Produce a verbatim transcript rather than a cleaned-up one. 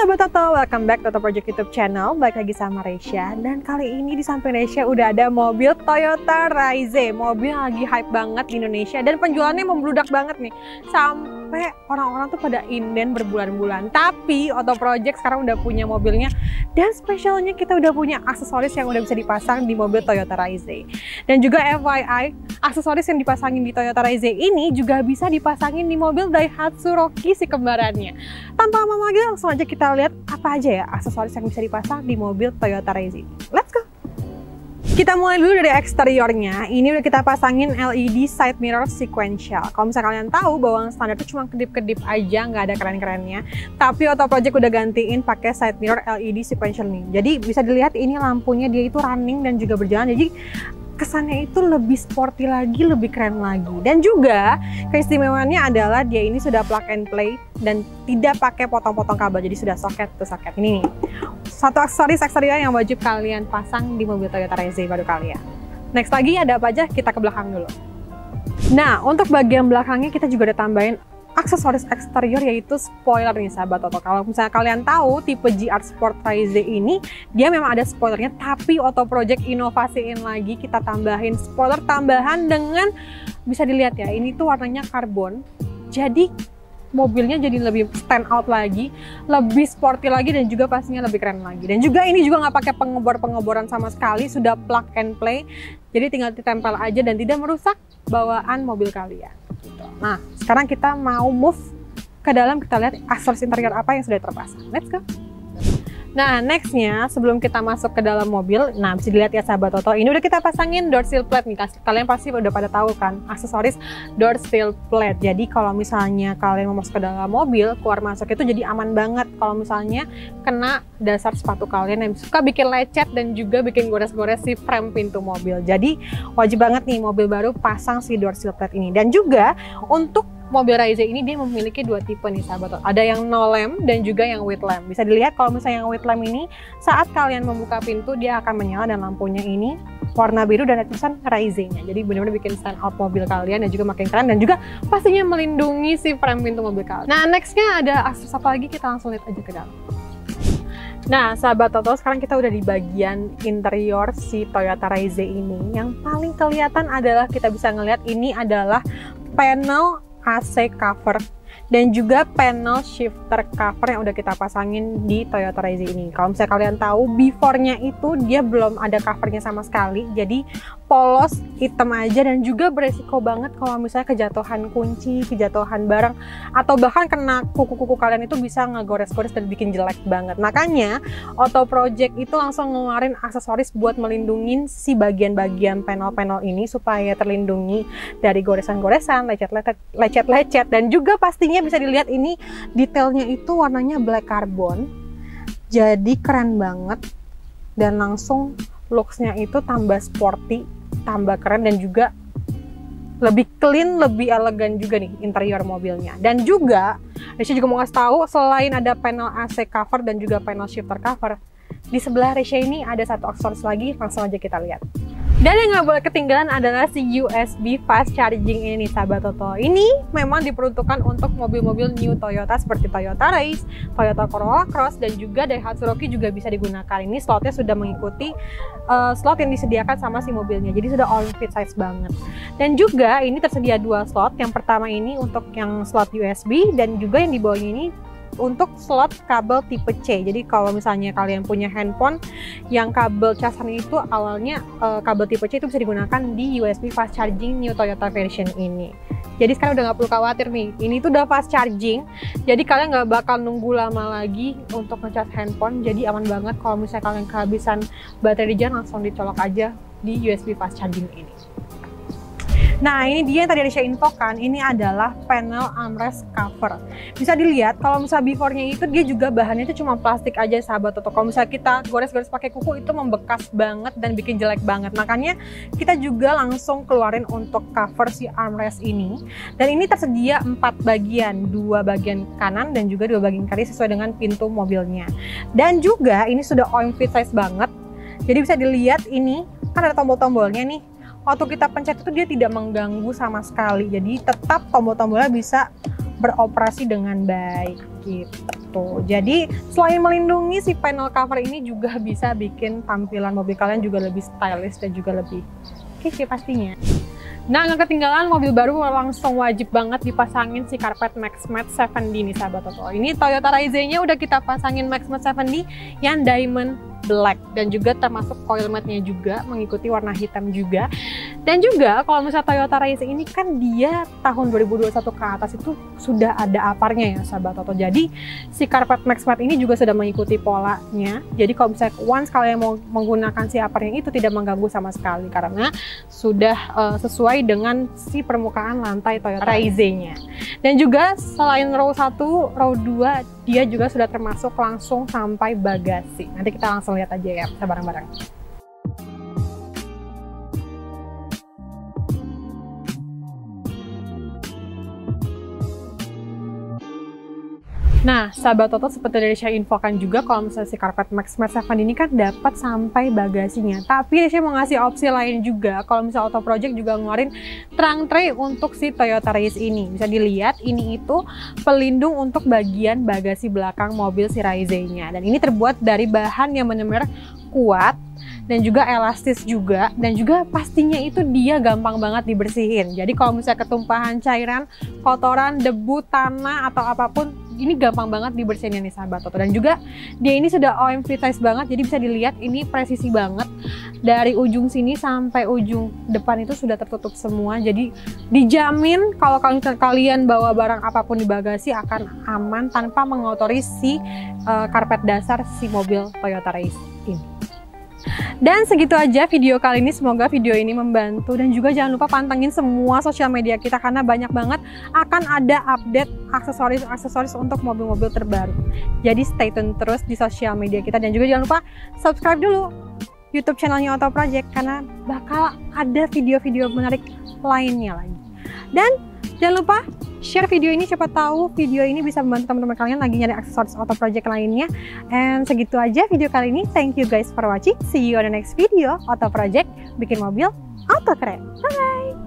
Sobat Toto, welcome back to Toto Project YouTube channel. Balik lagi sama Reisha. Dan kali ini di samping Reisha udah ada mobil Toyota Raize. Mobil yang lagi hype banget di Indonesia dan penjualannya membludak banget nih. Sampai orang-orang tuh pada inden berbulan-bulan. Tapi Auto Project sekarang udah punya mobilnya. Dan spesialnya kita udah punya aksesoris yang udah bisa dipasang di mobil Toyota Raize. Dan juga F Y I, aksesoris yang dipasangin di Toyota Raize ini juga bisa dipasangin di mobil Daihatsu Rocky si kembarannya. Tanpa lama lagi langsung aja kita lihat apa aja ya aksesoris yang bisa dipasang di mobil Toyota Raize. Let's go! Kita mulai dulu dari eksteriornya. Ini udah kita pasangin L E D side mirror sequential. Kalau misalnya kalian tahu bahwa standar itu cuma kedip-kedip aja, nggak ada keren-kerennya. Tapi Auto Project udah gantiin pakai side mirror L E D sequential nih. Jadi bisa dilihat ini lampunya dia itu running dan juga berjalan. Jadi kesannya itu lebih sporty lagi, lebih keren lagi. Dan juga keistimewaannya adalah dia ini sudah plug and play dan tidak pakai potong-potong kabel. Jadi sudah soket to soket. Ini nih, satu aksesoris eksterior yang wajib kalian pasang di mobil Toyota Raize baru kalian. Next lagi ada apa aja? Kita ke belakang dulu. Nah, untuk bagian belakangnya kita juga udah tambahin aksesoris eksterior yaitu spoiler nih sahabat Toto. Kalau misalnya kalian tahu tipe G R Sport Raize ini dia memang ada spoilernya, tapi Auto Project inovasiin lagi, kita tambahin spoiler tambahan dengan bisa dilihat ya, ini tuh warnanya karbon. Jadi mobilnya jadi lebih stand out lagi, lebih sporty lagi dan juga pastinya lebih keren lagi. Dan juga ini juga nggak pakai pengebor-pengeboran sama sekali, sudah plug and play. Jadi tinggal ditempel aja dan tidak merusak bawaan mobil kalian. Nah, sekarang kita mau move ke dalam, kita lihat aksesoris interior apa yang sudah terpasang. Let's go! Nah, nextnya sebelum kita masuk ke dalam mobil, nah bisa dilihat ya sahabat Toto, ini udah kita pasangin door sill plate nih. Kalian pasti udah pada tahu kan, aksesoris door sill plate. Jadi kalau misalnya kalian mau masuk ke dalam mobil, keluar masuk itu jadi aman banget kalau misalnya kena dasar sepatu kalian yang suka bikin lecet dan juga bikin gores-gores si frame pintu mobil. Jadi wajib banget nih mobil baru pasang si door sill plate ini. Dan juga untuk mobil Raize ini dia memiliki dua tipe nih sahabat. Ada yang no lamp dan juga yang with lamp. Bisa dilihat kalau misalnya yang with lamp ini saat kalian membuka pintu dia akan menyala dan lampunya ini warna biru dan ada tulisan Raize-nya. Jadi benar-benar bikin stand out mobil kalian dan juga makin keren dan juga pastinya melindungi si frame pintu mobil kalian. Nah, nextnya ada aksesoris apa lagi, kita langsung lihat aja ke dalam. Nah, sahabat Toto, sekarang kita udah di bagian interior si Toyota Raize ini. Yang paling kelihatan adalah kita bisa ngelihat ini adalah panel A C cover dan juga panel shifter cover yang udah kita pasangin di Toyota Raize ini. Kalau misalnya kalian tahu, before-nya itu dia belum ada covernya sama sekali, jadi polos hitam aja dan juga beresiko banget kalau misalnya kejatuhan kunci, kejatuhan barang, atau bahkan kena kuku-kuku kalian itu bisa ngegores-gores dan bikin jelek banget. Makanya Auto Project itu langsung ngeluarin aksesoris buat melindungi si bagian-bagian panel-panel ini supaya terlindungi dari goresan-goresan, lecet-lecet, dan juga pastinya bisa dilihat ini detailnya itu warnanya black carbon, jadi keren banget dan langsung looks-nya itu tambah sporty, tambah keren dan juga lebih clean, lebih elegan juga nih interior mobilnya. Dan juga Reisha juga mau ngasih tahu, selain ada panel A C cover dan juga panel shifter cover, di sebelah Reisha ini ada satu aksesoris lagi, langsung aja kita lihat. Dan yang nggak boleh ketinggalan adalah si U S B fast charging ini sahabat Toto. Ini memang diperuntukkan untuk mobil-mobil new Toyota seperti Toyota Race, Toyota Corolla Cross, dan juga Daihatsu Rocky juga bisa digunakan. Ini slotnya sudah mengikuti uh, slot yang disediakan sama si mobilnya, jadi sudah all fit size banget. Dan juga ini tersedia dua slot. Yang pertama ini untuk yang slot U S B dan juga yang di bawahnya ini untuk slot kabel tipe C. Jadi kalau misalnya kalian punya handphone yang kabel casannya itu awalnya uh, kabel tipe C itu bisa digunakan di U S B fast charging new Toyota version ini. Jadi sekarang udah nggak perlu khawatir nih, ini tuh udah fast charging, jadi kalian nggak bakal nunggu lama lagi untuk ngecas handphone. Jadi aman banget kalau misalnya kalian kehabisan baterai di jalan, langsung dicolok aja di U S B fast charging ini. Nah, ini dia yang tadi Reisha infokan, ini adalah panel armrest cover. Bisa dilihat kalau misalnya before-nya itu dia juga bahannya itu cuma plastik aja sahabat Toto. Kalau misalnya kita gores-gores pakai kuku itu membekas banget dan bikin jelek banget. Makanya kita juga langsung keluarin untuk cover si armrest ini. Dan ini tersedia empat bagian, dua bagian kanan dan juga dua bagian kiri sesuai dengan pintu mobilnya. Dan juga ini sudah all fit size banget. Jadi bisa dilihat ini kan ada tombol-tombolnya nih. Waktu kita pencet itu dia tidak mengganggu sama sekali. Jadi tetap tombol-tombolnya bisa beroperasi dengan baik gitu. Jadi selain melindungi, si panel cover ini juga bisa bikin tampilan mobil kalian juga lebih stylish dan juga lebih kece pastinya. Nah, nggak ketinggalan mobil baru langsung wajib banget dipasangin si karpet Max Matte tujuh D nih sahabat Toto. Ini Toyota Raize-nya udah kita pasangin Max Matte tujuh D yang diamond black dan juga termasuk coil matte-nya juga mengikuti warna hitam juga. Dan juga kalau misalnya Toyota Raize ini kan dia tahun dua ribu dua puluh satu ke atas itu sudah ada aparnya ya sahabat Toto. Jadi si karpet Max Matte ini juga sudah mengikuti polanya. Jadi kalau misalnya once kalian mau menggunakan si aparnya itu tidak mengganggu sama sekali karena sudah uh, sesuai dengan si permukaan lantai Toyota Raize-nya. Dan juga selain row satu, row dua dia juga sudah termasuk langsung sampai bagasi. Nanti kita langsung lihat aja ya, bisa bareng-bareng. Nah, sahabat Toto, seperti dari saya infokan juga kalau misalnya si karpet Max Matte tujuh ini kan dapat sampai bagasinya. Tapi saya mau ngasih opsi lain juga kalau misalnya Auto Project juga ngeluarin trunk tray untuk si Toyota Raize ini. Bisa dilihat ini itu pelindung untuk bagian bagasi belakang mobil si Raize-nya. Dan ini terbuat dari bahan yang benar-benar kuat dan juga elastis juga, dan juga pastinya itu dia gampang banget dibersihin. Jadi kalau misalnya ketumpahan cairan, kotoran, debu, tanah atau apapun, ini gampang banget dibersihinnya nih sahabat Toto. Dan juga dia ini sudah O M V size banget, jadi bisa dilihat ini presisi banget. Dari ujung sini sampai ujung depan itu sudah tertutup semua. Jadi dijamin kalau kalian bawa barang apapun di bagasi akan aman tanpa mengotori si uh, karpet dasar si mobil Toyota Raize ini. Dan segitu aja video kali ini, semoga video ini membantu. Dan juga jangan lupa pantengin semua sosial media kita karena banyak banget akan ada update aksesoris-aksesoris untuk mobil-mobil terbaru. Jadi stay tune terus di sosial media kita. Dan juga jangan lupa subscribe dulu YouTube channelnya Auto Project karena bakal ada video-video menarik lainnya lagi. Dan jangan lupa share video ini, siapa tahu video ini bisa membantu teman-teman kalian lagi nyari aksesoris Auto Project lainnya. And segitu aja video kali ini. Thank you guys for watching. See you on the next video. Auto Project bikin mobil auto keren. Bye!